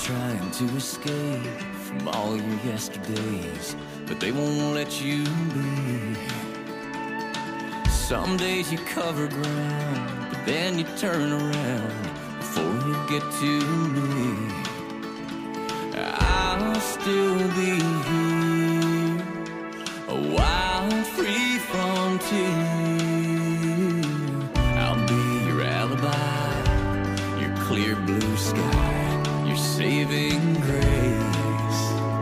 trying to escape from all your yesterdays, but they won't let you be. Some days you cover ground, but then you turn around before you get to me. I'll still be here, a while free from tears. I'll be your alibi, your clear blue sky, your saving grace.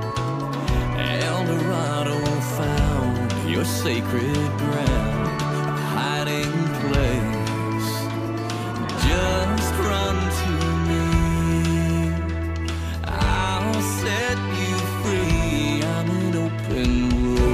Eldorado found, your sacred ground, a hiding place. Just run to me, I'll set you free. I'm an open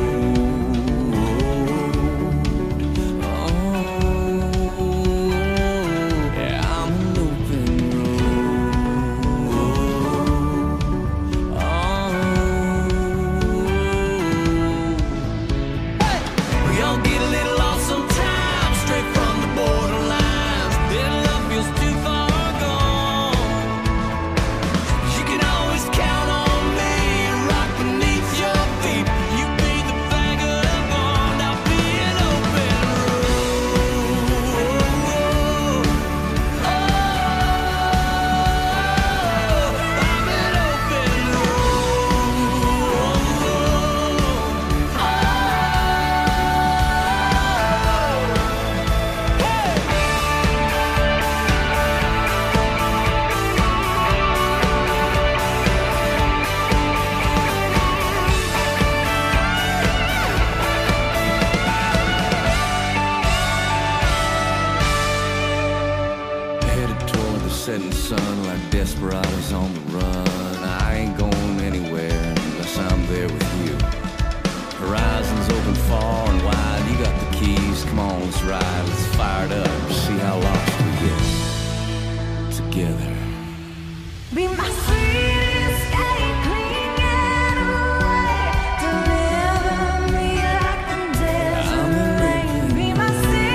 setting sun like desperados on the run. I ain't going anywhere unless I'm there with you. Horizons open far and wide, you got the keys. Come on, let's ride, let's fire it up, see how lost we get together. Be my sweet escape, clinging away, deliver me like the desert rain. Be my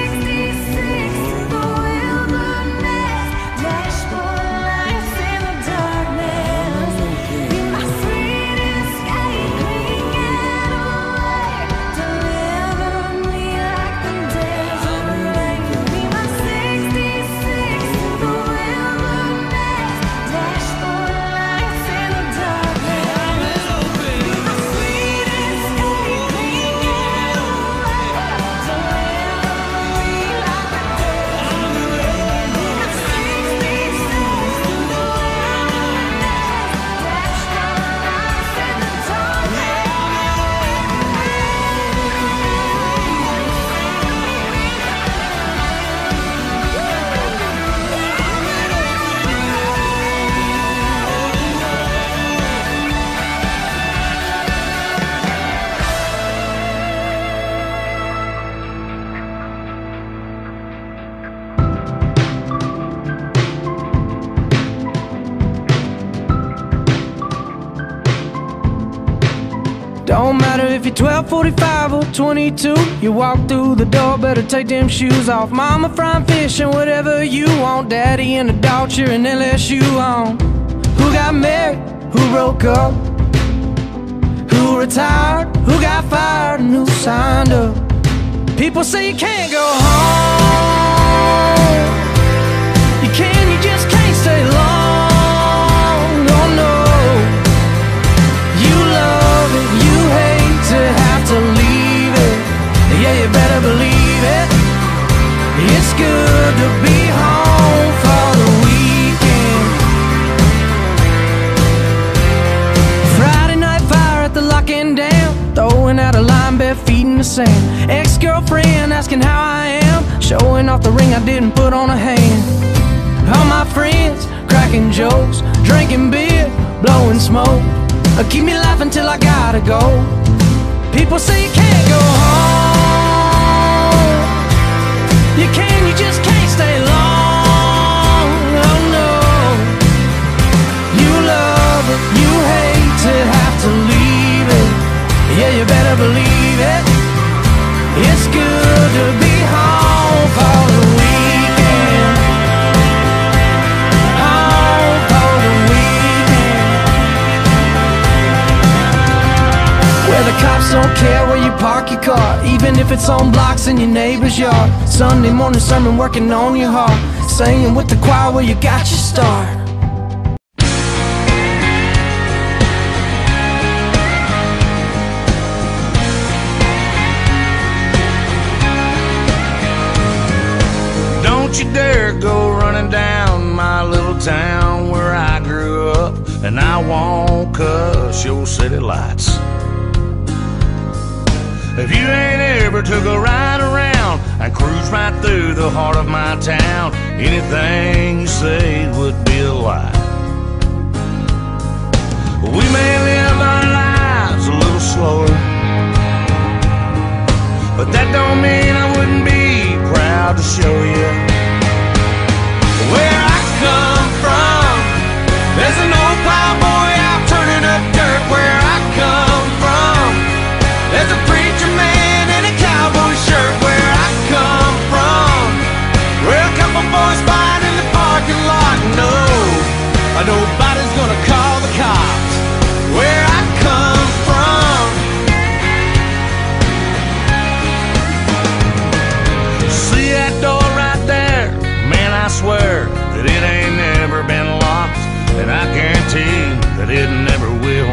66 to the wilderness, dashboard lights in the darkness. Be my sweet escape, clinging away, deliver me like the desert rain. Be my 66 to the wilderness, dashboard lights in the darkness. Be my sweet escape, clinging away, deliver me like the desert rain. Be my 66 to the wilderness, dashboard lights in the darkness. Don't matter if you're 12, 45 or 22. You walk through the door, better take them shoes off. Mama frying fish and whatever you want. Daddy and the dog cheering LSU on. Who got married? Who broke up? Who retired? Who got fired? And who signed up? People say you can't go home. You can, you just can't stay long. Oh no. You love it, you hate to have to leave it. Yeah, you better believe it. It's good to be home for the weekend. Friday night fire at the Locking Dam, throwing out a line, bare feet in the sand. Ex-girlfriend asking how I am, showing off the ring I didn't put on a hand. All my friends cracking jokes, drinking beer, blowing smoke. Keep me laughing till I gotta go. People say you can't go home. You can, you just can't stay long. Oh no. You love it, you hate to have to leave it. Yeah, you better believe it. It's good to be home for the weekend. Home for the weekend. outfits on blocks in your neighbor's yard. Sunday morning sermon working on your heart. Singing with the choir where you got your start. Don't you dare go running down my little town where I grew up, and I won't cuss your city lights. If you ain't ever took a ride around and cruised right through the heart of my town, anything you say would be a lie. We may live our lives a little slower, but that don't mean I wouldn't be proud to show you where I come from. There's an old plowboy out turning up dirt where I come from. There's a preacher man in a cowboy shirt where I come from. Where a couple boys fight in the parking lot. No, nobody's gonna call the cops where I come from. See that door right there? Man, I swear that it ain't never been locked, and I guarantee that it never will.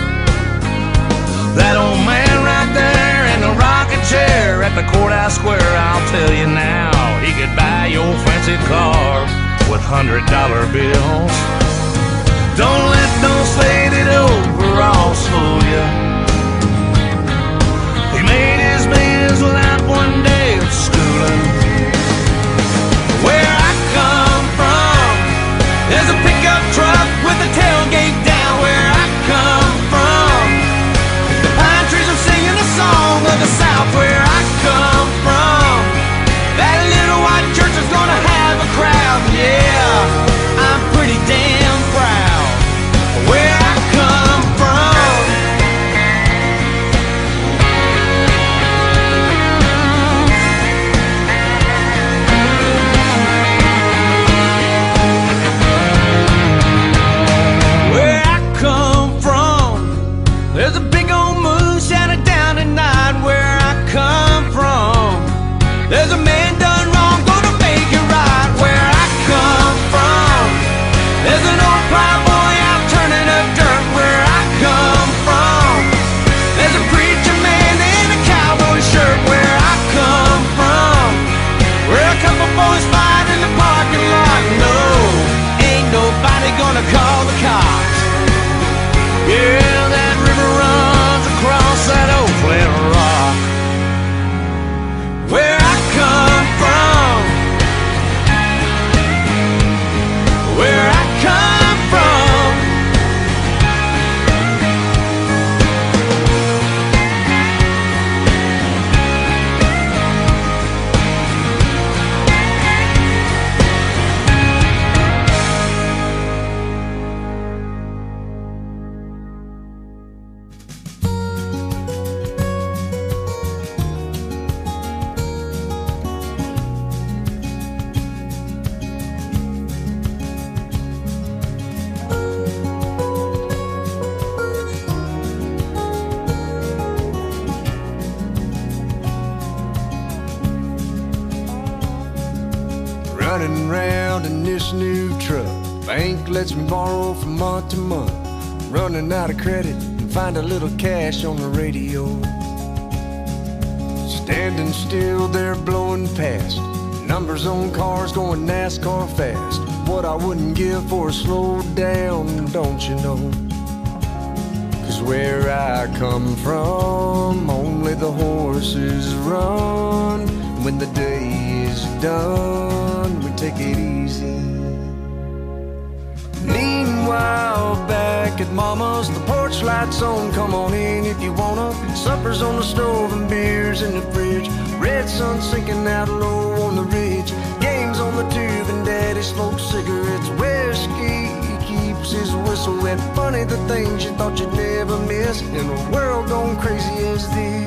That old man right there in the rocking chair at the courthouse square, I'll tell you now, he could buy your fancy car with $100 bills. Don't let those faded overalls fool you. He made his millions without one day of schooling. Where I come from, there's a pickup truck with a tailgate down where I come from. The pine trees are singing a song of the South where I come from. That little white church is gonna have a crowd, yeah, I'm pretty damn proud where I come from. Where I come from, there's a big old moon shining down at night where I come from. There's a man done wrong, gonna make it right where I come from. There's an old plowboy out turning up dirt where I come from. There's a preacher man in a cowboy shirt where I come from. Where a couple boys fight in the parking lot. No, ain't nobody gonna call the cops. Yeah, that river runs across that old flat rock where I come from. Where I come from. Running round in this new truck. Bank lets me borrow from month to month. Running out of credit and find a little cash on the radio. Standing still there blowing past. Numbers on cars going NASCAR fast. What I wouldn't give for a slow down, don't you know? 'Cause where I come from, only the horses run. When the day is done, we take it easy. Meanwhile, back at Mama's, the porch lights on, come on in if you wanna. Supper's on the stove and beers in the fridge. Red sun sinking out low on the ridge. Games on the tube and Daddy smokes cigarettes. Whiskey, he keeps his whistle wet. Funny the things you thought you'd never miss in a world gone crazy as this.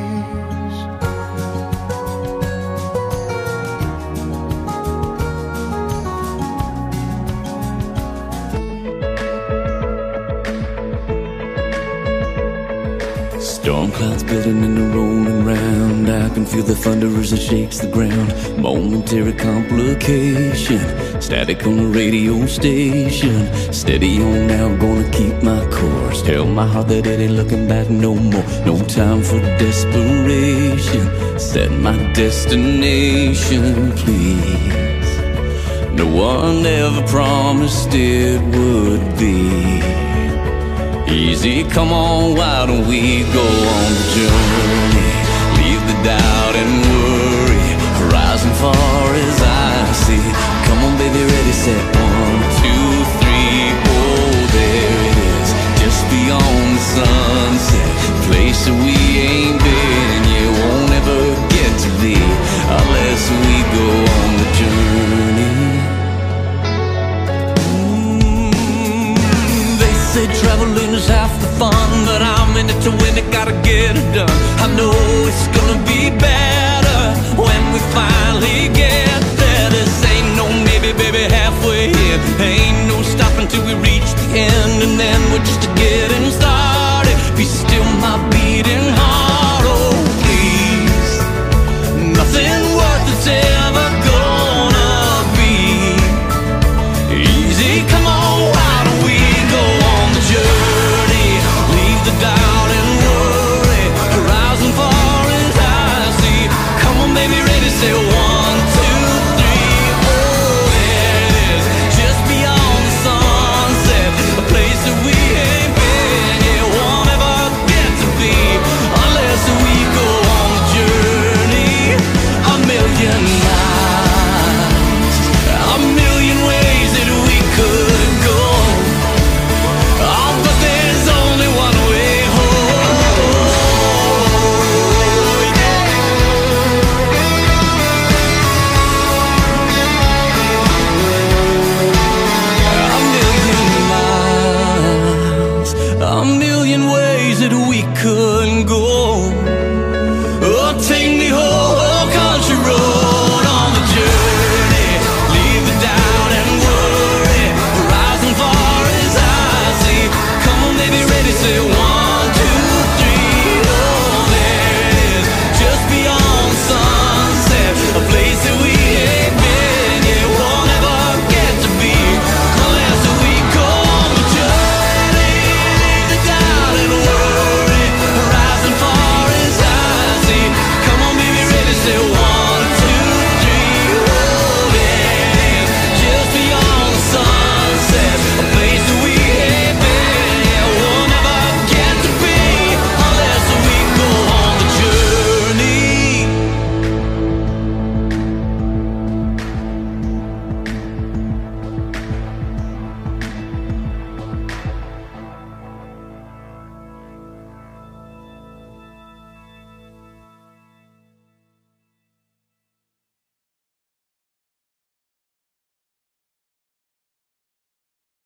Storm clouds building and they're rolling round. I can feel the thunder as it shakes the ground. Momentary complication, static on the radio station. Steady on now, gonna keep my course. Tell my heart that it ain't looking back no more. No time for desperation. Set my destination, please. No one ever promised it would be easy. Come on, why don't we go on the journey? Leave the doubt and worry, horizon far as I see. Come on, baby, ready, set, 1, 2, 3. Oh, there it is, just beyond the sunset, place that we